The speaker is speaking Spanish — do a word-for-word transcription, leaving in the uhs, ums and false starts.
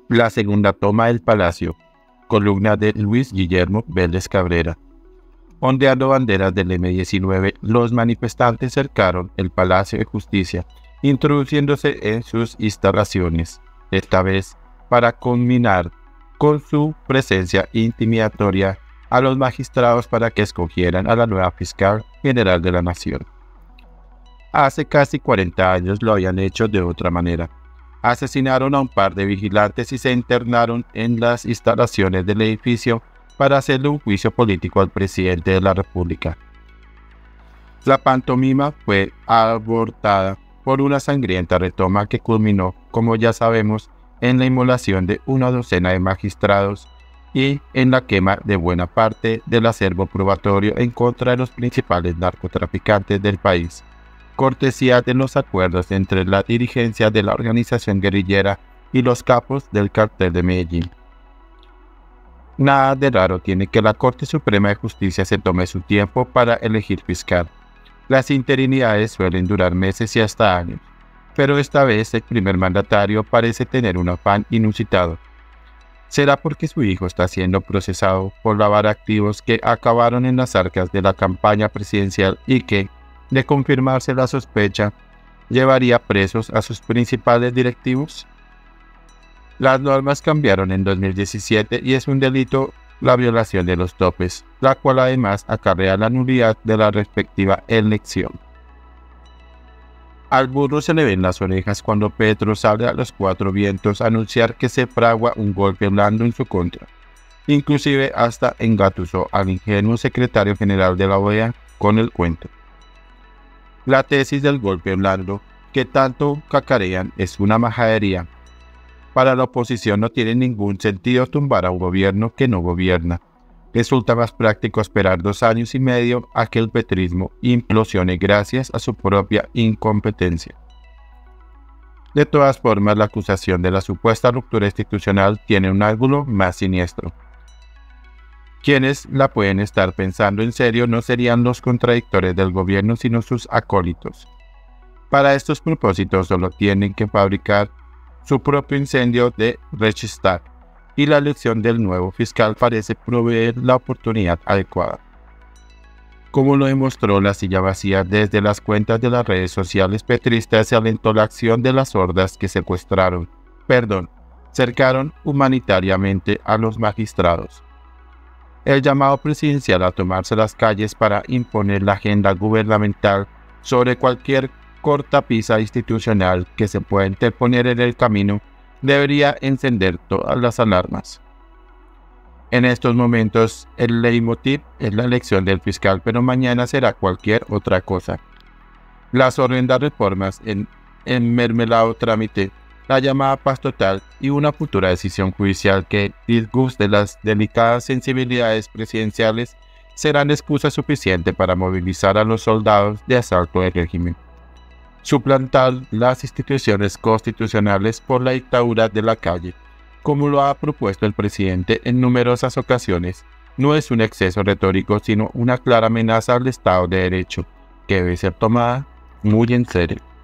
La segunda toma del Palacio, columna de Luis Guillermo Vélez Cabrera. Ondeando banderas del eme diecinueve, los manifestantes cercaron el Palacio de Justicia, introduciéndose en sus instalaciones, esta vez para culminar con su presencia intimidatoria a los magistrados para que escogieran a la nueva fiscal general de la nación. Hace casi cuarenta años lo habían hecho de otra manera. Asesinaron a un par de vigilantes y se internaron en las instalaciones del edificio para hacerle un juicio político al presidente de la República. La pantomima fue abortada por una sangrienta retoma que culminó, como ya sabemos, en la inmolación de una docena de magistrados y en la quema de buena parte del acervo probatorio en contra de los principales narcotraficantes del país, cortesía de los acuerdos entre la dirigencia de la organización guerrillera y los capos del cartel de Medellín. Nada de raro tiene que la Corte Suprema de Justicia se tome su tiempo para elegir fiscal. Las interinidades suelen durar meses y hasta años, pero esta vez el primer mandatario parece tener un afán inusitado. ¿Será porque su hijo está siendo procesado por lavar activos que acabaron en las arcas de la campaña presidencial y que, de confirmarse la sospecha, llevaría presos a sus principales directivos? Las normas cambiaron en dos mil diecisiete y es un delito la violación de los topes, la cual además acarrea la nulidad de la respectiva elección. Al burro se le ven las orejas cuando Petro sale a los cuatro vientos a anunciar que se fragua un golpe blando en su contra. Inclusive hasta engatusó al ingenuo secretario general de la O E A con el cuento. La tesis del golpe blando, que tanto cacarean, es una majadería. Para la oposición no tiene ningún sentido tumbar a un gobierno que no gobierna. Resulta más práctico esperar dos años y medio a que el petrismo implosione gracias a su propia incompetencia. De todas formas, la acusación de la supuesta ruptura institucional tiene un ángulo más siniestro. Quienes la pueden estar pensando en serio no serían los contradictores del gobierno, sino sus acólitos. Para estos propósitos solo tienen que fabricar su propio incendio de Reichstag, y la elección del nuevo fiscal parece proveer la oportunidad adecuada. Como lo demostró la silla vacía, desde las cuentas de las redes sociales petristas se alentó la acción de las hordas que secuestraron, perdón, cercaron humanitariamente a los magistrados. El llamado presidencial a tomarse las calles para imponer la agenda gubernamental sobre cualquier cortapisa institucional que se pueda interponer en el camino debería encender todas las alarmas. En estos momentos el leitmotiv es la elección del fiscal, pero mañana será cualquier otra cosa. Las horrendas reformas en, en mermelado trámite, la llamada paz total y una futura decisión judicial que disguste las delicadas sensibilidades presidenciales serán excusa suficiente para movilizar a los soldados de asalto del régimen. Suplantar las instituciones constitucionales por la dictadura de la calle, como lo ha propuesto el presidente en numerosas ocasiones, no es un exceso retórico, sino una clara amenaza al Estado de Derecho, que debe ser tomada muy en serio.